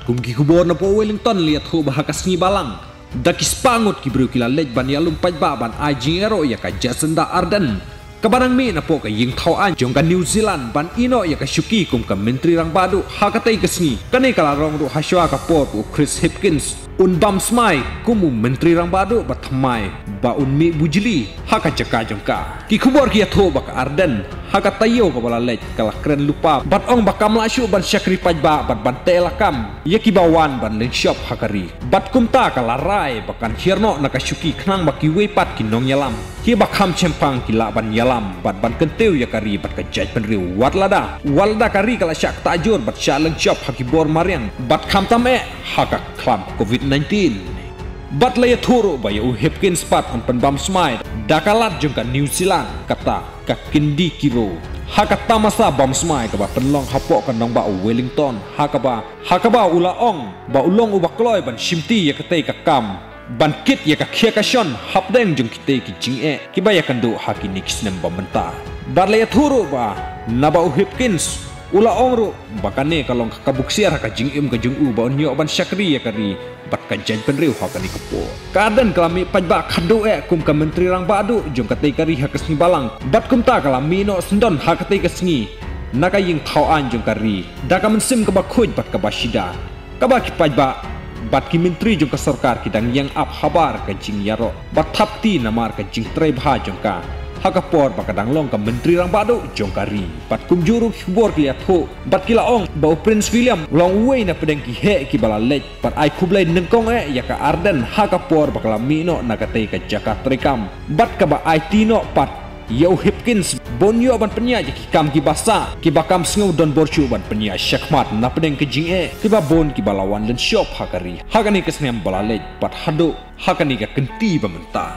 kumki kubor na po Wellington liat ho bahakas ni balang dakis pangot ki bro kila lej ban yalum pajba ban ajingero ya ka Jacinda Ardern kabarang mi na po ka ying thawan jong ka New Zealand ban ino ya ka Shuki kum ka menteri rang badu hakatai kasni kane kala rong ru haswa ka po Chris Hipkins un bam smai kum menteri rang badu batmai ba un mi bujili haka jaka jongka ki kubor ki atho bak Ardern haka tayo ka bala lej kala kren lupa bat ong bakam la shu ban syakri pajba bat ban telakam yaki bawan ban len shop hakari bat kumta kala rai bakan hirno nakashuki knang baki wepat ki nong yalam ki bakam chempang ki la ban yalam bat ban kenteu yakari bat ka jaj pen riu walada kari kala syak tajur bat shaleng shop haki bor mariang bat kham tame haka klam COVID-19 bat laya thuro ba ya Hipkins pat on penbam smai dakalat jong ka New Zealand kata ka kindi kiro haka tamasa bam smai ka ba penlong hapok ka nong ba Wellington haka ba ulaong ba ulong ubakloy ban shimti ya katei ka kam ban kit ya ka khia ka shon hapdeng jong kitei ki jinge ki ba ya kandu haki nikis nem bamenta bat laya thuro ba na ba Hipkins ulaong ro bakane kalong kabuksiar ka jingim ka jungu ba onyo ban syakri ya kari bat ka jan penriu hakani kepo kadan kalami pajba khadu kum ka menteri rang badu jong katei kari hakasni balang bat kumta kalami no sendon hakatei kasni naka ying thawan jong kari daka mensim ka ba khuj bat ka basida ka ba ki pajba bat ki menteri jong ka sarkar kidang yang ap habar ka jing yaro bat thapti namar ka jing trai bha jong ka hakapor bakadang long ka menteri rang badu jong kari bat kumjuru khibor ki atho bat kila ong ba Prince William long way na pedeng ki he ki bala lej bat ai khublai nengkong ya ka Ardern hakapor bakala mino nakatei ka Jakarta rekam bat ka ba ai tino pat yo Hipkins bonyo ban penya ki kam ki basa ki bakam sngu don borchu ban penya syakmat na pedeng ki jinge ki ba bon ki balawan len shop hakari hakani kesnem bala lej bat hado hakani ka kenti bamenta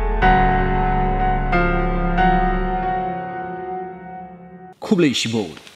খুবলেই শিবর